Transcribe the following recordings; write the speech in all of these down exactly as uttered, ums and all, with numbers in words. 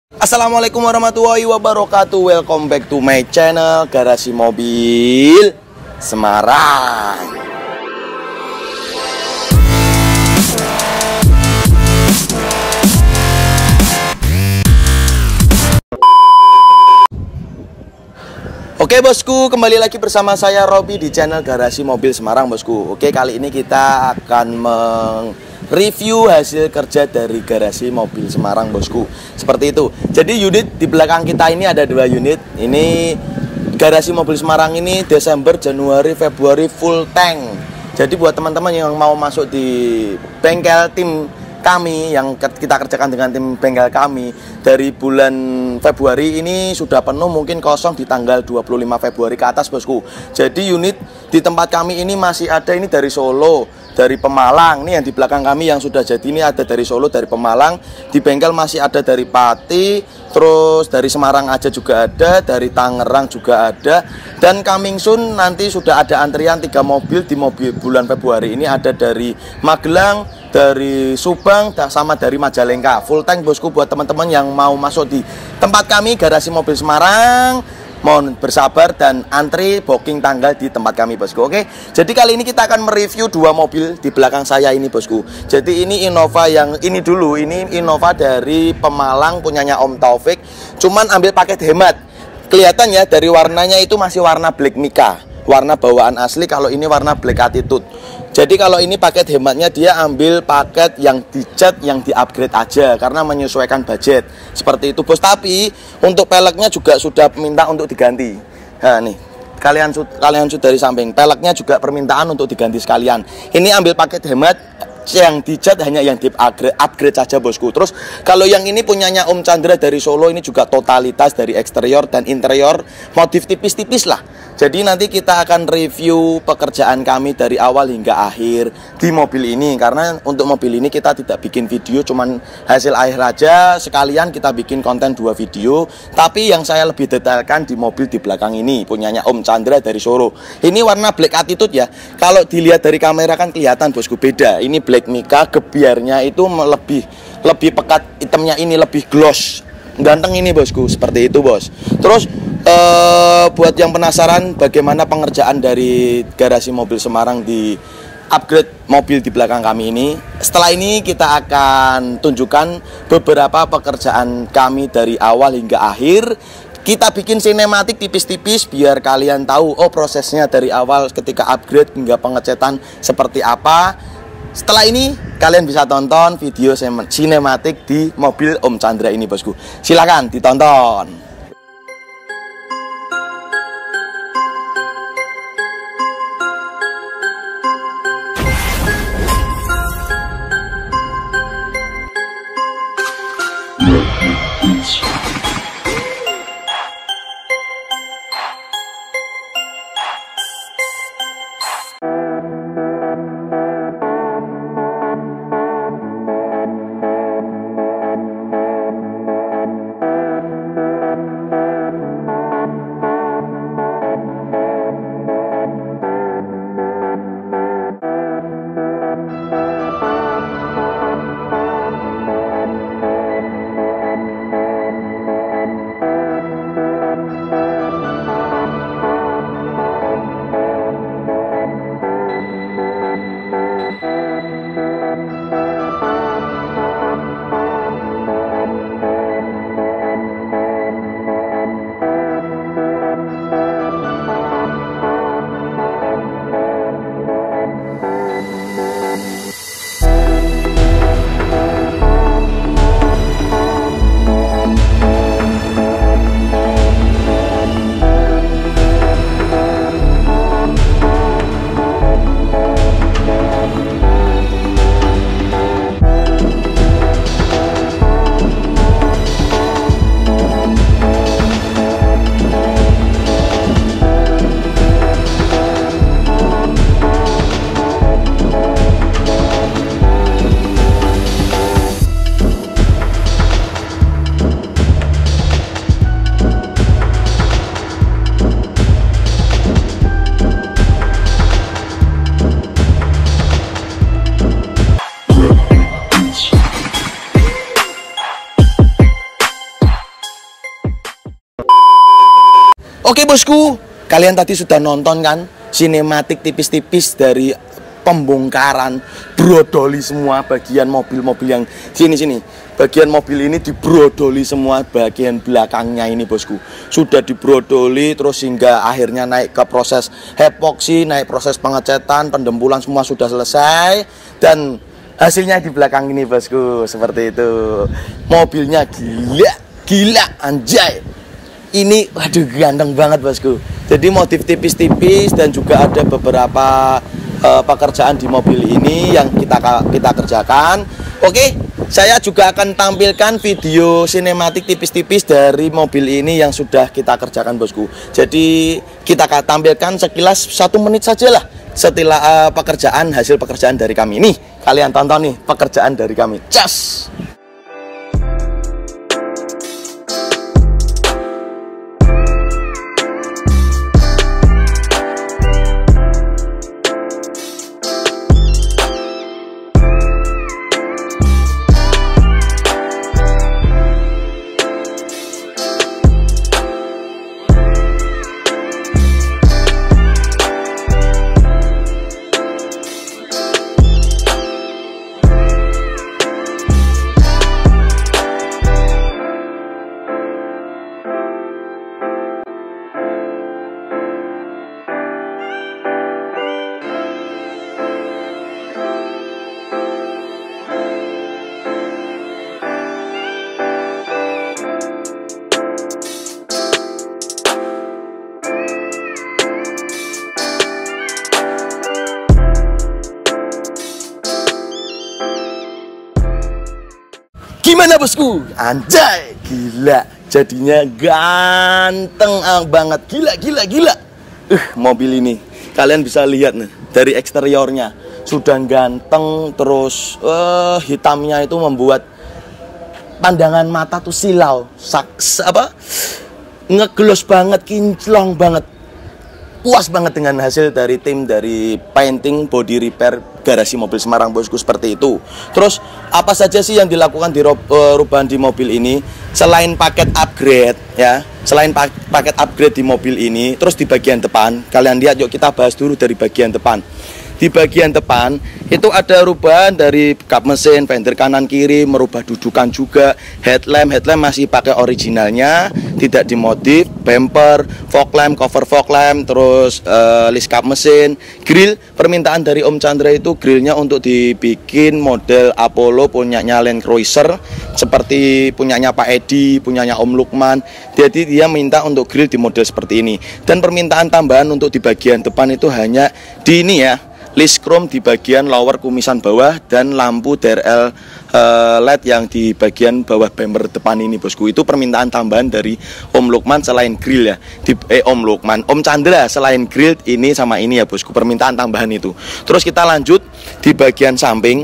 Assalamualaikum warahmatullahi wabarakatuh. Welcome back to my channel Garasi Mobil Semarang. Oke bosku, kembali lagi bersama saya Robi di channel Garasi Mobil Semarang bosku. Oke, kali ini kita akan mereview hasil kerja dari Garasi Mobil Semarang bosku. Seperti itu. Jadi unit di belakang kita ini ada dua unit. Ini Garasi Mobil Semarang ini Desember, Januari, Februari full tank. Jadi buat teman-teman yang mau masuk di bengkel tim kami yang kita kerjakan dengan tim bengkel kami dari bulan Februari ini sudah penuh, mungkin kosong di tanggal dua puluh lima Februari ke atas bosku. Jadi unit di tempat kami ini masih ada, ini dari Solo, dari Pemalang. Nih yang di belakang kami yang sudah jadi ini ada dari Solo, dari Pemalang. Di bengkel masih ada dari Pati, terus dari Semarang aja juga ada, dari Tangerang juga ada. Dan coming soon nanti sudah ada antrian tiga mobil di mobil bulan Februari ini, ada dari Magelang, dari Subang, sama dari Majalengka. Full tank bosku buat teman-teman yang mau masuk di tempat kami Garasi Mobil Semarang. Mohon bersabar dan antri booking tanggal di tempat kami bosku. Oke, jadi kali ini kita akan mereview dua mobil di belakang saya ini bosku. Jadi ini Innova yang ini dulu, ini Innova dari Pemalang punyanya Om Taufik. Cuman ambil paket hemat. Kelihatan ya dari warnanya itu masih warna black mica, warna bawaan asli. Kalau ini warna black attitude. Jadi kalau ini paket hematnya dia ambil paket yang dicat, yang di-upgrade aja karena menyesuaikan budget. Seperti itu bos. Tapi untuk peleknya juga sudah minta untuk diganti. Nah nih, kalian kalian sudah dari samping. Peleknya juga permintaan untuk diganti sekalian. Ini ambil paket hemat, yang dicat hanya yang di upgrade, upgrade saja bosku. Terus kalau yang ini punyanya Om Chandra dari Solo, ini juga totalitas dari eksterior dan interior motif tipis-tipis lah. Jadi nanti kita akan review pekerjaan kami dari awal hingga akhir di mobil ini. Karena untuk mobil ini kita tidak bikin video, cuman hasil akhir aja. Sekalian kita bikin konten dua video. Tapi yang saya lebih detailkan di mobil di belakang ini, punyanya Om Chandra dari Solo. Ini warna black attitude ya. Kalau dilihat dari kamera kan kelihatan bosku, beda. Ini black mica, gebiarnya itu lebih lebih pekat, hitamnya ini lebih gloss. Ganteng ini bosku, seperti itu bos. Terus Uh, buat yang penasaran bagaimana pengerjaan dari Garasi Mobil Semarang di upgrade mobil di belakang kami ini, setelah ini kita akan tunjukkan beberapa pekerjaan kami dari awal hingga akhir. Kita bikin sinematik tipis-tipis biar kalian tahu oh prosesnya dari awal ketika upgrade hingga pengecetan seperti apa. Setelah ini kalian bisa tonton video sinematik di mobil Om Chandra ini bosku. Silakan ditonton. Oke bosku, kalian tadi sudah nonton kan sinematik tipis-tipis dari pembongkaran, brodoli semua bagian mobil-mobil yang sini-sini. Bagian mobil ini dibrodoli semua bagian belakangnya ini bosku. Sudah dibrodoli terus hingga akhirnya naik ke proses epoksi, naik proses pengecetan, pendempulan semua sudah selesai. Dan hasilnya di belakang ini bosku, seperti itu. Mobilnya gila, gila anjay. Ini waduh ganteng banget bosku. Jadi motif tipis-tipis dan juga ada beberapa uh, pekerjaan di mobil ini yang kita kita kerjakan. Oke, saya juga akan tampilkan video sinematik tipis-tipis dari mobil ini yang sudah kita kerjakan bosku. Jadi kita akan tampilkan sekilas satu menit sajalah setelah uh, pekerjaan hasil pekerjaan dari kami. Nih kalian tonton nih pekerjaan dari kami. Cas. Gimana bosku? Anjay, gila. Jadinya ganteng banget. Gila, gila, gila. Uh, mobil ini kalian bisa lihat nih dari eksteriornya. Sudah ganteng, terus uh, hitamnya itu membuat pandangan mata tuh silau. Saks, apa? Ngegelos banget, kinclong banget. Puas banget dengan hasil dari tim dari painting body repair Garasi Mobil Semarang bosku, seperti itu. Terus apa saja sih yang dilakukan di perubahan di mobil ini selain paket upgrade ya, selain pak paket upgrade di mobil ini. Terus di bagian depan kalian lihat, yuk kita bahas dulu dari bagian depan. Di bagian depan itu ada perubahan dari kap mesin, fender kanan kiri, merubah dudukan juga, headlamp, headlamp masih pakai originalnya, tidak dimodif, bumper, fog lamp, cover fog lamp, terus uh, list kap mesin, grill. Permintaan dari Om Chandra itu grillnya untuk dibikin model Apollo punyanya Land Cruiser, seperti punyanya Pak Edi, punyanya Om Lukman. Jadi dia minta untuk grill di model seperti ini. Dan permintaan tambahan untuk di bagian depan itu hanya di ini ya, list chrome di bagian lower kumisan bawah dan lampu D R L uh, L E D yang di bagian bawah bumper depan ini bosku. Itu permintaan tambahan dari Om Lukman selain grill ya. Di, eh Om Lukman, Om Chandra selain grill ini sama ini ya bosku, permintaan tambahan itu. Terus kita lanjut di bagian samping.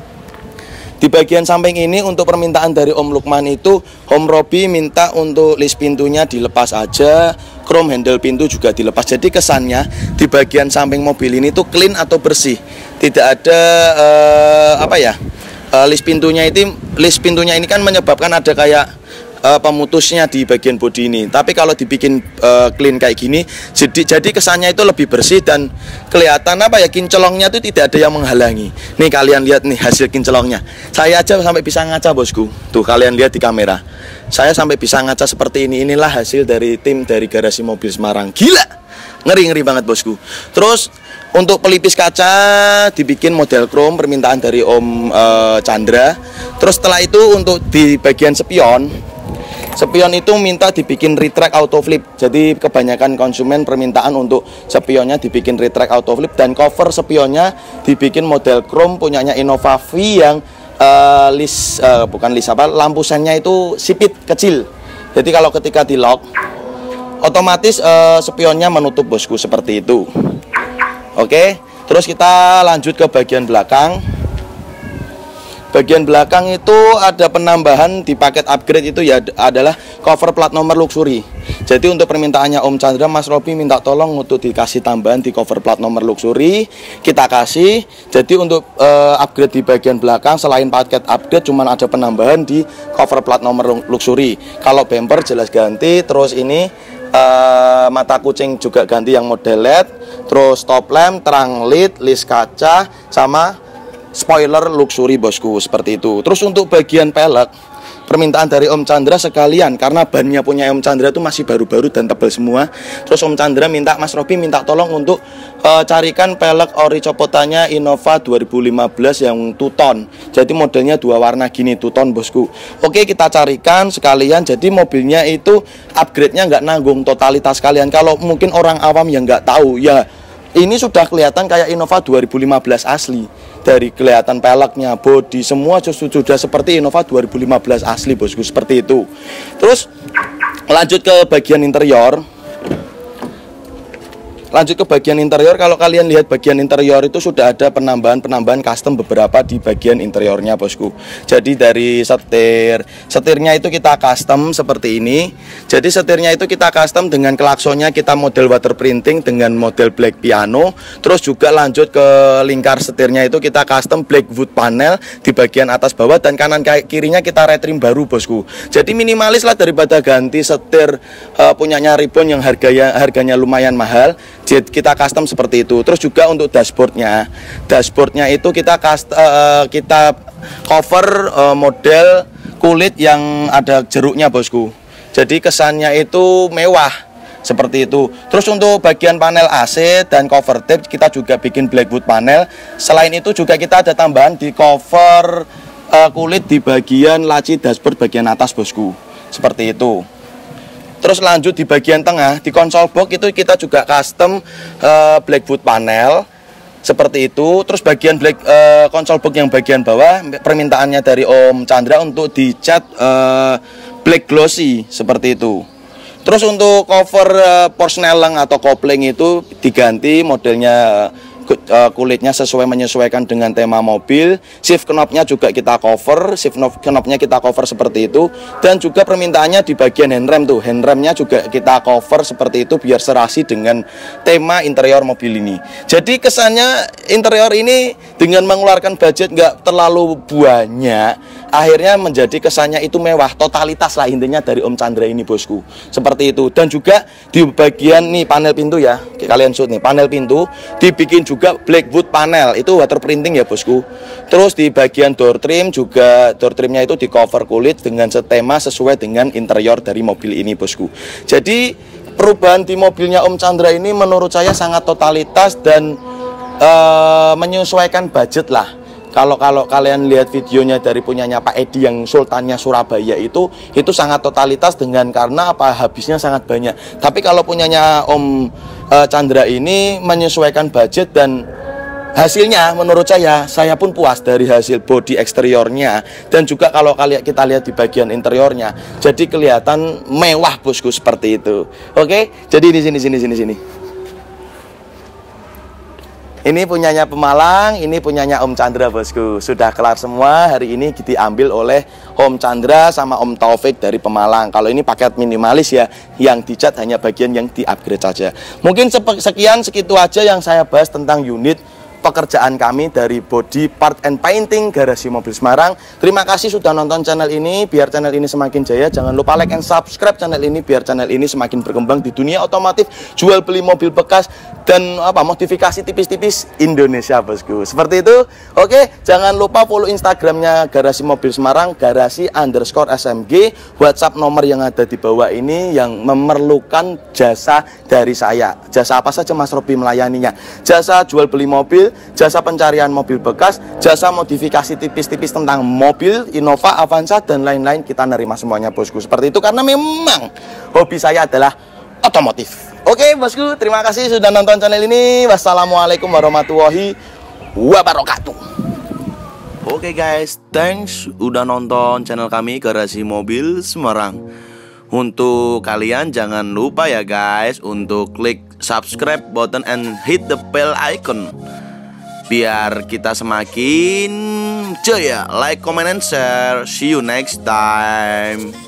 Di bagian samping ini untuk permintaan dari Om Lukman itu, Om Robi minta untuk list pintunya dilepas aja, chrome handle pintu juga dilepas. Jadi kesannya di bagian samping mobil ini tuh clean atau bersih, tidak ada uh, apa ya, uh, list pintunya itu list pintunya ini kan menyebabkan ada kayak uh, pemutusnya di bagian bodi ini. Tapi kalau dibikin uh, clean kayak gini, jadi jadi kesannya itu lebih bersih dan kelihatan apa ya, kincelongnya itu tidak ada yang menghalangi. Nih kalian lihat nih hasil kincelongnya. Saya aja sampai bisa ngaca bosku. Tuh kalian lihat di kamera. Saya sampai bisa ngaca seperti ini. Inilah hasil dari tim dari Garasi Mobil Semarang. Gila, ngeri-ngeri banget bosku. Terus untuk pelipis kaca dibikin model chrome, permintaan dari Om uh, Chandra. Terus setelah itu untuk di bagian spion, spion itu minta dibikin retract auto flip. Jadi kebanyakan konsumen permintaan untuk spionnya dibikin retract auto flip, dan cover spionnya dibikin model chrome punyanya Innova V yang uh, list uh, bukan list apa, lampu sennya itu sipit kecil. Jadi kalau ketika di lock otomatis uh, spionnya menutup bosku, seperti itu. Oke, terus kita lanjut ke bagian belakang. Bagian belakang itu ada penambahan di paket upgrade itu ya, adalah cover plat nomor luxury. Jadi untuk permintaannya Om Chandra, Mas Robi minta tolong untuk dikasih tambahan di cover plat nomor luxury, kita kasih. Jadi untuk uh, upgrade di bagian belakang selain paket upgrade cuman ada penambahan di cover plat nomor luxury. Kalau bumper jelas ganti, terus ini uh, mata kucing juga ganti yang model L E D, terus top lamp, terang L E D, list kaca, sama spoiler luxury bosku, seperti itu. Terus untuk bagian pelek, permintaan dari Om Chandra sekalian, karena bannya punya Om Chandra itu masih baru-baru dan tebal semua. Terus Om Chandra minta, Mas Robi minta tolong untuk uh, carikan pelek ori copotannya Innova dua ribu lima belas yang two tone. Jadi modelnya dua warna gini, two tone bosku. Oke, kita carikan sekalian. Jadi mobilnya itu upgrade-nya nggak nanggung totalitas kalian. Kalau mungkin orang awam yang nggak tahu, ya ini sudah kelihatan kayak Innova dua ribu lima belas asli. Dari kelihatan peleknya, bodi, semua sudah seperti Innova dua ribu lima belas asli bosku, seperti itu. Terus lanjut ke bagian interior. Lanjut ke bagian interior, kalau kalian lihat bagian interior itu sudah ada penambahan-penambahan custom beberapa di bagian interiornya bosku. Jadi dari setir, setirnya itu kita custom seperti ini. Jadi setirnya itu kita custom dengan klaksonnya kita model water printing dengan model black piano. Terus juga lanjut ke lingkar setirnya itu kita custom black wood panel di bagian atas bawah, dan kanan kirinya kita retrim baru bosku. Jadi minimalis lah daripada ganti setir uh, punyanya Ribbon yang harganya harganya lumayan mahal. Kita custom seperti itu. Terus juga untuk dashboardnya, dashboardnya itu kita custom, uh, kita cover uh, model kulit yang ada jeruknya bosku. Jadi kesannya itu mewah seperti itu. Terus untuk bagian panel A C dan cover tape kita juga bikin blackwood panel. Selain itu juga kita ada tambahan di cover uh, kulit di bagian laci dashboard bagian atas bosku. Seperti itu. Terus lanjut di bagian tengah, di konsol box itu kita juga custom uh, blackwood panel seperti itu. Terus bagian black uh, konsol box yang bagian bawah permintaannya dari Om Chandra untuk dicat uh, black glossy seperti itu. Terus untuk cover uh, Porsneleng atau kopling itu diganti modelnya uh, kulitnya sesuai menyesuaikan dengan tema mobil. Shift knobnya juga kita cover, shift knobnya kita cover seperti itu. Dan juga permintaannya di bagian handrem tuh, handremnya juga kita cover seperti itu biar serasi dengan tema interior mobil ini. Jadi kesannya interior ini dengan mengeluarkan budget nggak terlalu banyak, akhirnya menjadi kesannya itu mewah, totalitas lah intinya dari Om Chandra ini bosku, seperti itu. Dan juga di bagian nih panel pintu ya, kalian shoot nih panel pintu dibikin juga blackwood panel, itu water printing ya bosku. Terus di bagian door trim juga, door trimnya itu di cover kulit dengan setema sesuai dengan interior dari mobil ini bosku. Jadi perubahan di mobilnya Om Chandra ini menurut saya sangat totalitas dan uh, menyesuaikan budget lah. Kalau kalau kalian lihat videonya dari punyanya Pak Edi yang Sultannya Surabaya itu, itu sangat totalitas dengan karena apa habisnya sangat banyak. Tapi kalau punyanya Om e, Chandra ini menyesuaikan budget dan hasilnya menurut saya, saya pun puas dari hasil body eksteriornya. Dan juga kalau kalian kita lihat di bagian interiornya, jadi kelihatan mewah bosku seperti itu. Oke, jadi di sini sini sini sini. Ini punyanya Pemalang, ini punyanya Om Chandra bosku. Sudah kelar semua, hari ini diambil oleh Om Chandra sama Om Taufik dari Pemalang. Kalau ini paket minimalis ya, yang dicat hanya bagian yang di-upgrade saja. Mungkin sekian, segitu aja yang saya bahas tentang unit pekerjaan kami dari Body Part and Painting Garasi Mobil Semarang. Terima kasih sudah nonton channel ini. Biar channel ini semakin jaya, jangan lupa like and subscribe channel ini biar channel ini semakin berkembang di dunia otomotif, jual beli mobil bekas dan apa modifikasi tipis-tipis Indonesia bosku. Seperti itu. Oke, jangan lupa follow Instagramnya Garasi Mobil Semarang, garasi underscore smg. WhatsApp nomor yang ada di bawah ini yang memerlukan jasa dari saya. Jasa apa saja Mas Robi melayaninya. Jasa jual beli mobil, jasa pencarian mobil bekas, jasa modifikasi tipis-tipis tentang mobil, Innova, Avanza, dan lain-lain, kita nerima semuanya bosku. Seperti itu karena memang hobi saya adalah otomotif. Oke bosku, terima kasih sudah nonton channel ini. Wassalamualaikum warahmatullahi wabarakatuh. Oke guys, thanks udah nonton channel kami Garasi Mobil Semarang. Untuk kalian jangan lupa ya guys untuk klik subscribe button and hit the bell icon biar kita semakin jaya. Like, comment, and share. See you next time.